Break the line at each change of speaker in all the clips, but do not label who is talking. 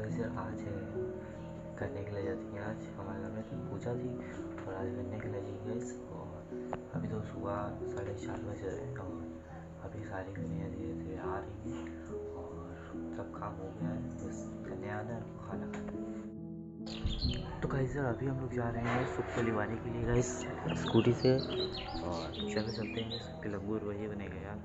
Guys यार आज है करने के लिए जाती है। आज हमारे घर में पूजा थी और आज करने के लिए गई गाइस। और अभी तो सुबह 4:30 बज रहे हैं और अभी सारी कन्या धीरे धीरे आ रही है और सब काम हो गया है, बस कन्या आना है खाना खाना। तो गाइस यार अभी हम लोग जा रहे हैं सुख को लिवाने के लिए गाइस स्कूटी से, और चलते हैं। सबके लंगूर वही बनेगा यार।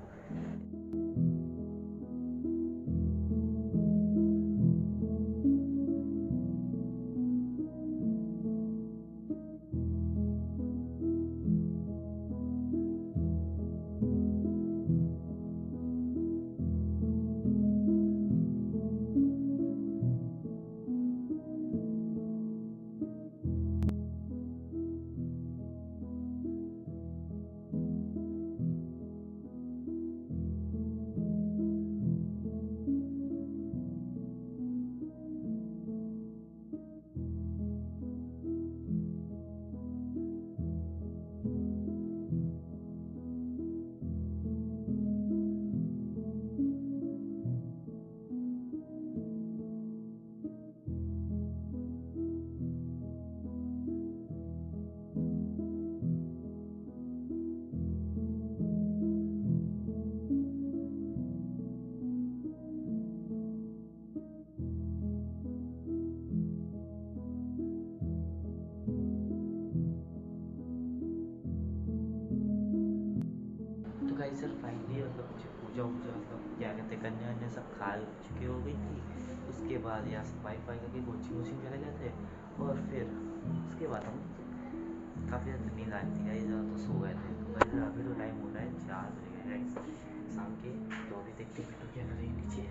तो गाइस सर फाइनली मतलब पूजा मतलब क्या कहते हैं कन्या ने सब खा चुकी हो गई थी। उसके बाद यहाँ सफाई वफाई करके कोचिंग वोचिंग चले गए थे और फिर उसके बाद हम काफ़ी ज़्यादा नींद आई थी गाइस, तो सो गए थे। तो गाइस अभी तो टाइम हो रहा है 4 बज गए गाइस शाम के। तो अभी देखते हैं बिट्टू क्या कर रही है नीचे।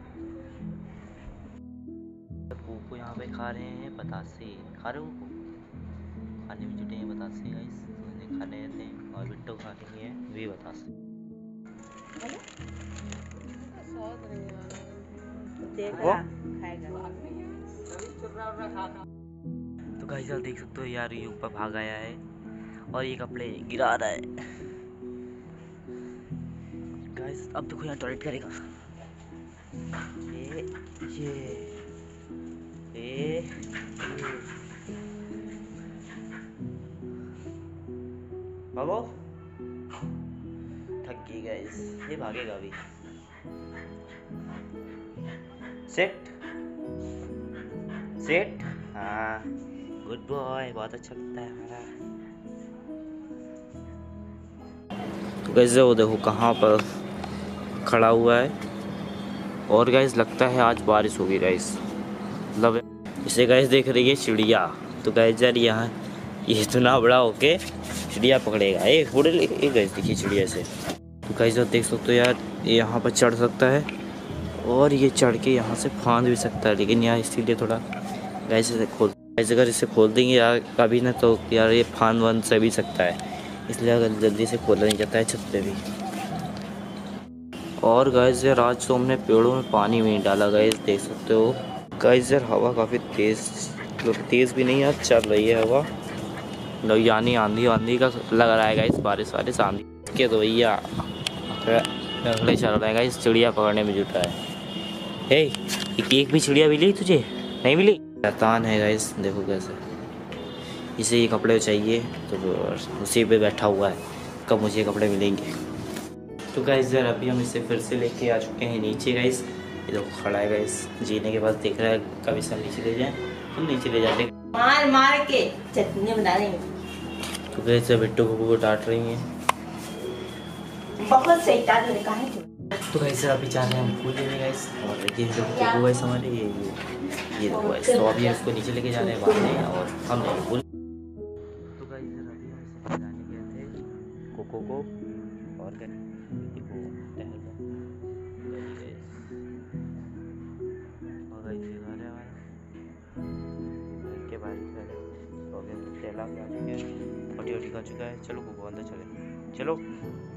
कोको यहाँ पे खा रहे हैं बतासे। खा रहे हो कोको? खाने में जुटे हैं बतासे गाइस, तो इन्हें खाने देते हैं। और बिट्टू खा रही है भी बतासे। तो गाइस आप देख सकते हो यार, ये ऊपर भाग आया है और ये कपड़े गिरा रहा है गाइस। अब देखो यहाँ टॉयलेट करेगा। ये भागो, थक गई गाइस, ये भागेगा अभी। सेट सेट, हाँ गुड बॉय, बहुत अच्छा लगता है हमारा। तो गाइस वो देखो कहाँ पर खड़ा हुआ है। और गाइस लगता है आज बारिश होगी गाइस, मतलब इसे गाइस देख रही है चिड़िया। तो गाइस यार यहाँ ये इतना बड़ा होके चिड़िया पकड़ेगा। एक उड़ एक गाइस देखिए चिड़िया से। तो गाइस आप देख सकते हो यार, ये यहाँ पर चढ़ सकता है और ये चढ़ के यहाँ से फांद भी सकता है, लेकिन यहाँ इसीलिए थोड़ा गाइस इसे खोल, गाइस अगर इसे खोल देंगे यार कभी ना तो यार ये फांद वांद से भी सकता है, इसलिए अगर जल्दी से खोला नहीं जाता है छत पे भी। और गाइस यार आज तो हमने पेड़ों में पानी भी नहीं डाला गाइस, देख सकते हो। गाइस यार हवा काफ़ी तेज़ भी नहीं यार चल रही है हवा, मतलब यानी आंधी का लग रहा है गाइस, बारिश आंधी के। तो भैया अगले चल रहा है गाइस, चिड़िया पकड़ने में जुटा है। हे एक भी चिड़िया मिली तुझे? नहीं मिली? शैतान है गाइस, देखो कैसे इसे ये कपड़े चाहिए तो उसी पे बैठा हुआ है, कब मुझे कपड़े मिलेंगे। तो गाइस यार अभी हम इसे फिर से लेके आ चुके हैं नीचे गाइस। ये देखो खड़ा है गाइस, जीने के बाद देख रहा है कभी से नीचे ले जाए तो नीचे ले जाते
मार के चटनी बना देंगे।
तो गाइस बिट्टू को डांट रही हैं,
बहुत सही डांट रहे कहाँ है।
तो गाइस अभी जा रहे हैं हम फूल लेने गाइस। और ये देखो गाइस हमारे ये देखो गाइस, तो अभी इसको नीचे लेके जा रहे हैं बांधने और हम फूल। तो गाइस अभी हम इसे जाने गए थे कोको को और देखो टहल रहा और गाइस ये घर है हमारा के बारिश है। तो अभी हम टहला के आ चुके हैं, रोटी खा चुका है। चलो कोको अंदर चले, चलो।